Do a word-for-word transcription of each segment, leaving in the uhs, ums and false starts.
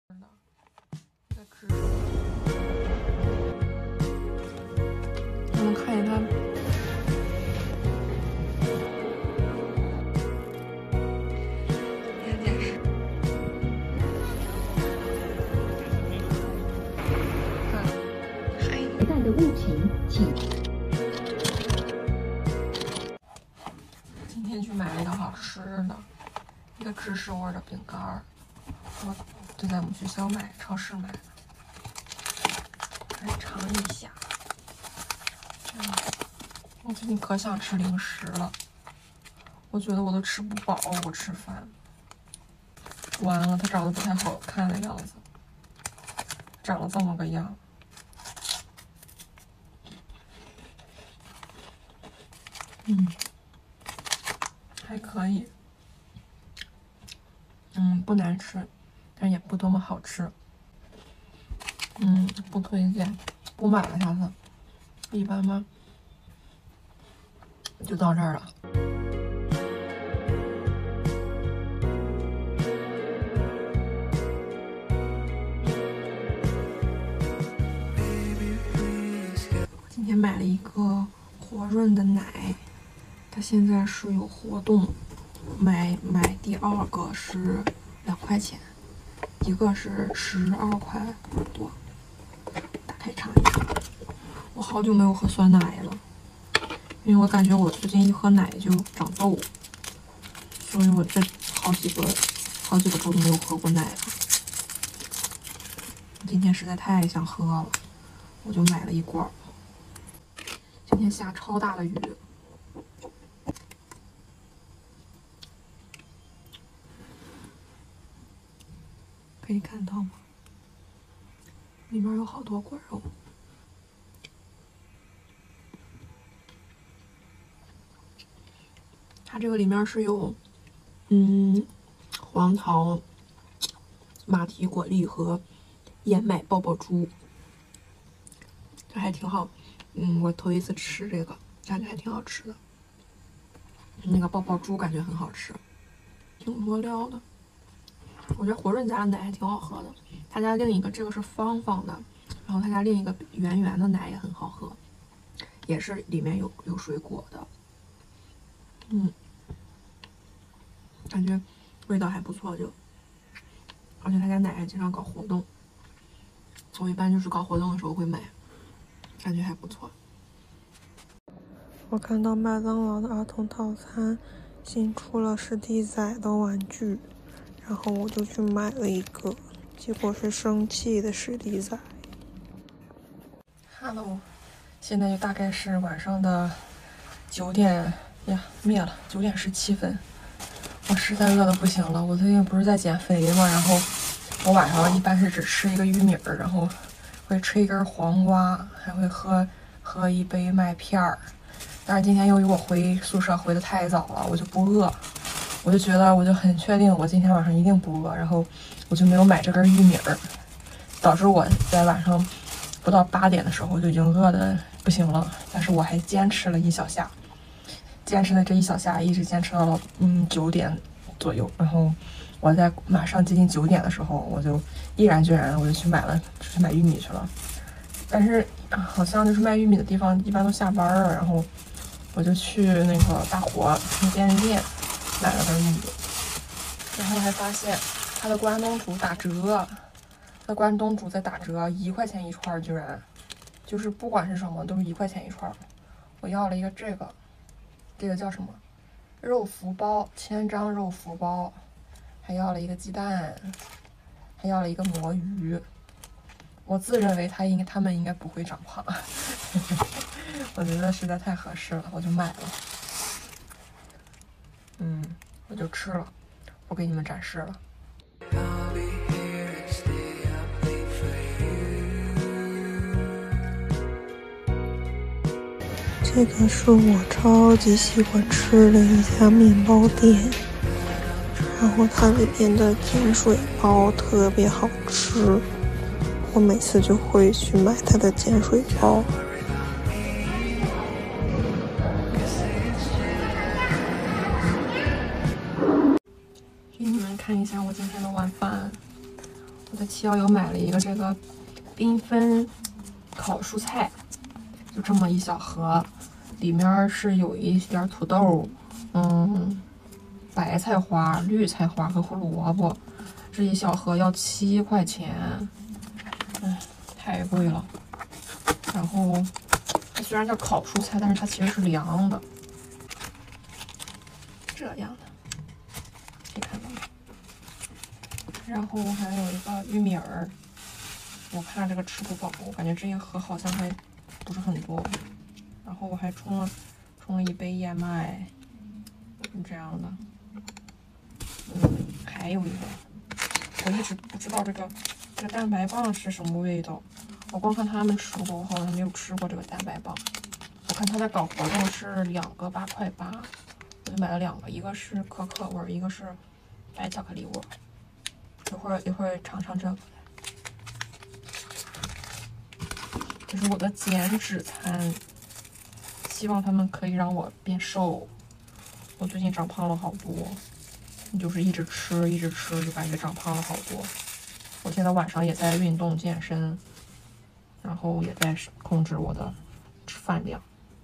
在吃什么？我们看一看。看电视。看，嗨。 带的物品，请。 今天去买了一个好吃的，一个芝士味的饼干儿。我就在我们学校买，超市买的。来尝一下。这样，我最近可想吃零食了。我觉得我都吃不饱，我吃饭。完了，它长得不太好看的样子，长了这么个样。嗯，还可以。嗯，不难吃，但也不多么好吃。嗯，不推荐，不买了，下次。一般般。就到这儿了。今天买了一个活润的奶，它现在是有活动，买买第二个是两块钱，一个是十二块多。打开尝一尝。我好久没有喝酸奶了，因为我感觉我最近一喝奶就长痘，所以我这好几个好几个周都没有喝过奶了。今天实在太想喝了，我就买了一罐。今天下超大的雨，可以看到吗？里面有好多果肉。它这个里面是有，嗯，黄桃、马蹄果粒和燕麦爆爆珠，这还挺好。嗯，我头一次吃这个，感觉还挺好吃的。那个爆爆珠感觉很好吃，挺多料的。我觉得活润家的奶还挺好喝的。他家另一个这个是方方的，然后他家另一个圆圆的奶也很好喝，也是里面有有水果的。嗯，感觉味道还不错，就而且他家奶还经常搞活动，我一般就是搞活动的时候会买，感觉还不错。我看到麦当劳的儿童套餐新出了史迪仔的玩具，然后我就去买了一个，结果是生气的史迪仔。Hello， 现在就大概是晚上的九点呀，灭了，九点十七分。我实在饿得不行了，我最近不是在减肥嘛，然后我晚上一般是只吃一个玉米儿，然后会吃一根黄瓜，还会喝喝一杯麦片儿。但是今天由于我回宿舍回的太早了，我就不饿，我就觉得我就很确定我今天晚上一定不饿，然后我就没有买这根玉米儿，导致我在晚上不到八点的时候就已经饿得不行了，但是我还坚持了一小下。坚持的这一小下，一直坚持到了嗯九点左右，然后我在马上接近九点的时候，我就毅然决然的我就去买了，去买玉米去了。但是好像就是卖玉米的地方一般都下班了，然后我就去那个大活那便利店买了根玉米，然后还发现它的关东煮打折，它关东煮在打折，一块钱一串，居然就是不管是什么都是一块钱一串。我要了一个这个。这个叫什么？肉福包，千张肉福包，还要了一个鸡蛋，还要了一个魔芋。我自认为他应该，他们应该不会长胖，我觉得实在太合适了，我就买了。嗯，我就吃了，我给你们展示了。这个是我超级喜欢吃的一家面包店，然后它里边的碱水包特别好吃，我每次就会去买它的碱水包。给你们看一下我今天的晚饭， 我在七幺幺买了一个这个缤纷烤蔬菜，就这么一小盒，里面是有一点土豆，嗯，白菜花、绿菜花和胡萝卜。这一小盒要七块钱，哎，太贵了。然后它虽然叫烤蔬菜，但是它其实是凉的，这样的，可以看到吗？然后还有一个玉米儿，我怕这个吃不饱，我感觉这一盒好像还不是很多。然后我还冲了冲了一杯燕麦，这样的。嗯，还有一个，我一直不知道这个这个蛋白棒是什么味道。我光看他们吃过，我好像没有吃过这个蛋白棒。我看他在搞活动是两个八块八，我就买了两个，一个是可可味儿，一个是白巧克力味儿。一会儿一会儿尝尝这个。这是我的减脂餐，希望他们可以让我变瘦。我最近长胖了好多，就是一直吃一直吃，就感觉长胖了好多。我现在晚上也在运动健身，然后也在控制我的饭量。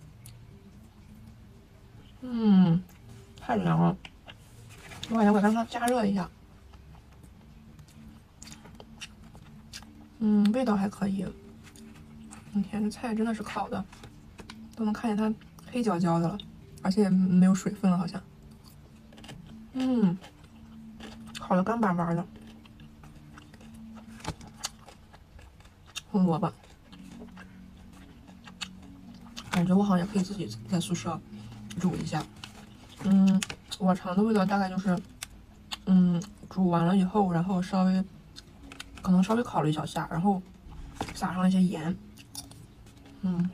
嗯，太凉了，我感觉我让它加热一下。嗯，味道还可以。你看这菜真的是烤的，都能看见它黑焦焦的了，而且没有水分了，好像。嗯，烤的干巴巴的。胡萝卜，感觉我好像也可以自己在宿舍煮一下。嗯，我尝的味道大概就是，嗯，煮完了以后，然后稍微可能稍微烤了一小下，然后撒上一些盐。嗯，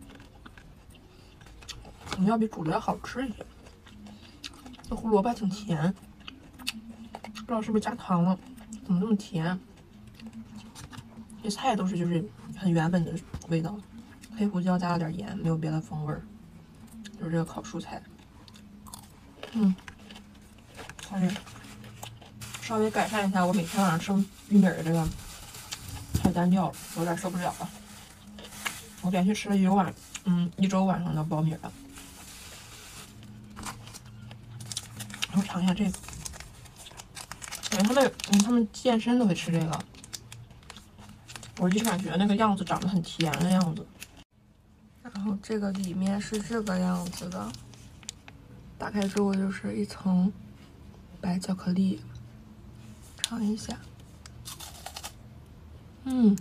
可能要比煮的要好吃一些。这胡萝卜挺甜，不知道是不是加糖了，怎么那么甜？这菜都是就是很原本的味道，黑胡椒加了点盐，没有别的风味儿。就是这个烤蔬菜，嗯，可以稍微改善一下我每天晚上吃玉米的这个太单调了，有点受不了了。我连续吃了一晚，嗯，一周晚上的苞米了。然后尝一下这个，感觉他们，嗯，他们健身都会吃这个。我就感觉那个样子长得很甜的样子。然后这个里面是这个样子的，打开之后就是一层白巧克力，尝一下。嗯。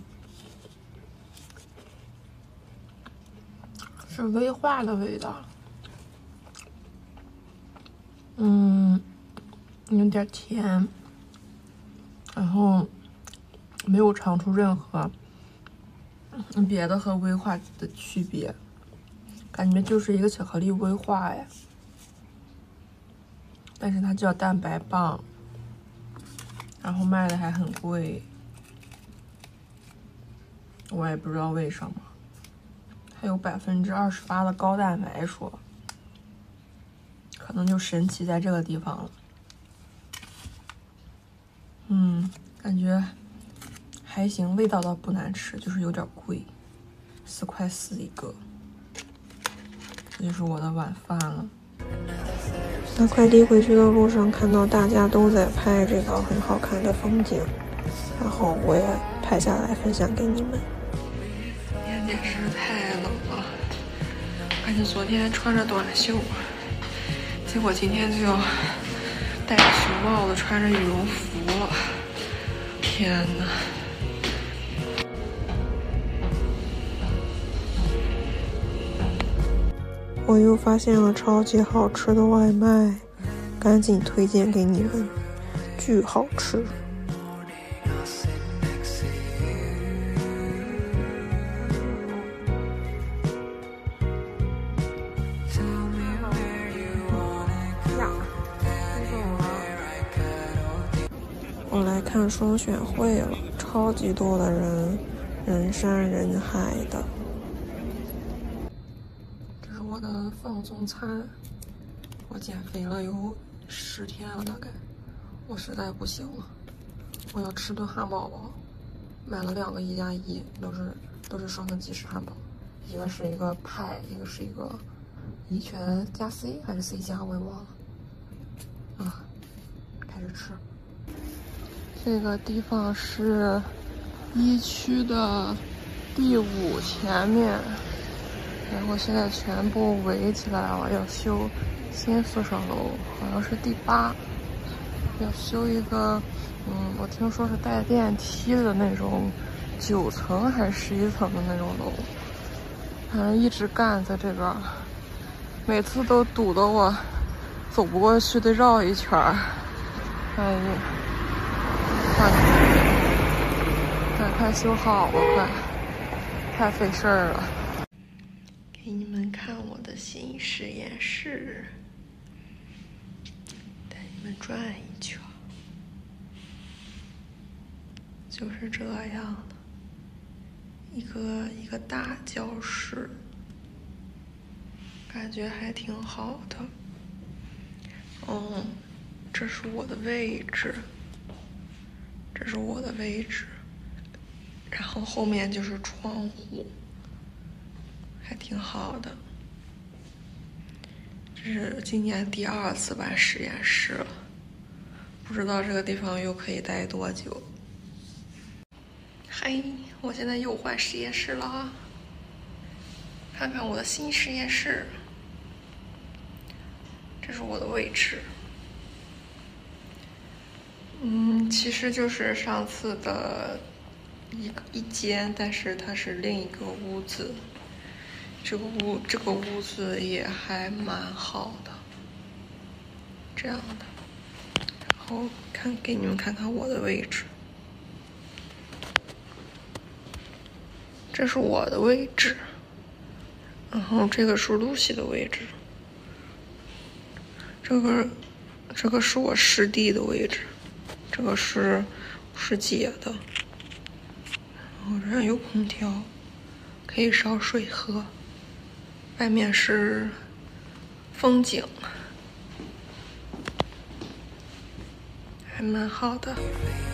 是威化的味道，嗯，有点甜，然后没有尝出任何别的和威化的区别，感觉就是一个巧克力威化呀，但是它叫蛋白棒，然后卖的还很贵，我也不知道为什么。还有百分之二十八的高蛋白说，可能就神奇在这个地方了。嗯，感觉还行，味道倒不难吃，就是有点贵，四块四一个。这就是我的晚饭了。 在快递回去的路上，看到大家都在拍这个很好看的风景，然后我也拍下来分享给你们。 今天简直是太冷了，感觉昨天穿着短袖，结果今天就要戴着熊帽子，穿着羽绒服了。天哪！ 我又发现了超级好吃的外卖，赶紧推荐给你们，巨好吃。我来看双选会了，超级多的人，人山人海的。 这是我的放纵餐，我减肥了有十天了，大概，我实在不行了， 我要吃顿汉堡包，买了两个一加一，都是都是双层吉士汉堡，一个是一个派，一个是一个怡泉加 C 还是 C 加，我也忘了。啊，开始吃。这个地方是一区的第五前面，然后现在全部围起来了，要修新宿舍楼，好像是第八，要修一个，嗯，我听说是带电梯的那种九层还是十一层的那种楼，反正一直干在这边，每次都堵得我走不过去，得绕一圈儿。哎呀，快快快修好了，快，太费事儿了。给你们看我的新实验室，带你们转一圈，就是这样的，一个一个大教室，感觉还挺好的。嗯，这是我的位置，这是我的位置，然后后面就是窗户，还挺好的。这是今年第二次办实验室了，不知道这个地方又可以待多久。嘿，我现在又换实验室了啊！看看我的新实验室，这是我的位置。嗯，其实就是上次的一个一间，但是它是另一个屋子。这个屋这个屋子也还蛮好的，这样的。然后看给你们看看我的位置，这是我的位置，然后这个是露西的位置，这个这个是我师弟的位置，这个是师姐的。然后这有空调，可以烧水喝。外面是风景，还蛮好的。